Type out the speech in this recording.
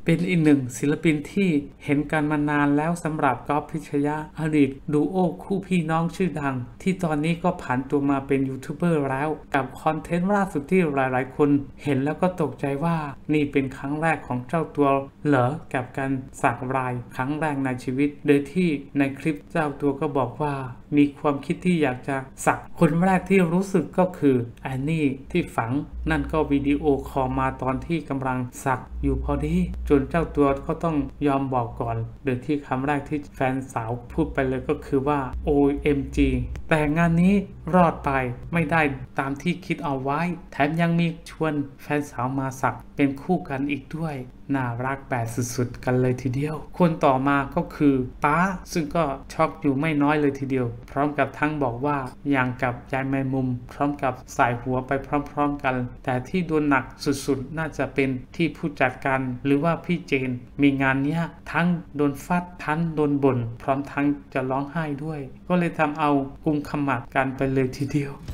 เป็นอีกหนึ่งศิลปินที่เห็นกันมานานแล้วสำหรับก๊อฟพิชยะอดีตดูโอคู่พี่น้องชื่อดังที่ตอนนี้ก็ผันตัวมาเป็นยูทูบเบอร์แล้วกับคอนเทนต์ล่าสุดที่หลายๆคนเห็นแล้วก็ตกใจว่านี่เป็นครั้งแรกของเจ้าตัวเหรอกับการสักลายครั้งแรกในชีวิตโดยที่ในคลิปเจ้าตัวก็บอกว่ามีความคิดที่อยากจะสักคนแรกที่รู้สึกก็คือแอนนี่ที่ฝังนั่นก็วิดีโอคอลมาตอนที่กำลังสักอยู่พอดีจนเจ้าตัวก็ต้องยอมบอกก่อนโดยที่คำแรกที่แฟนสาวพูดไปเลยก็คือว่า OMG แต่งานนี้รอดไปไม่ได้ตามที่คิดเอาไว้แถมยังมีชวนแฟนสาวมาสักเป็นคู่กันอีกด้วยน่ารักแบบสุดๆกันเลยทีเดียวคนต่อมาก็คือป้าซึ่งก็ช็อกอยู่ไม่น้อยเลยทีเดียวพร้อมกับทั้งบอกว่าอย่างกับยายแมงมุมพร้อมกับสายหัวไปพร้อมๆกันแต่ที่โดนหนักสุดๆน่าจะเป็นที่ผู้จัดการหรือว่าพี่เจนมีงานเนี้ยทั้งโดนฟัดทั้งโดนบ่นพร้อมทั้งจะร้องไห้ด้วยก็เลยทำเอากุมขมับกันไปเลยทีเดียว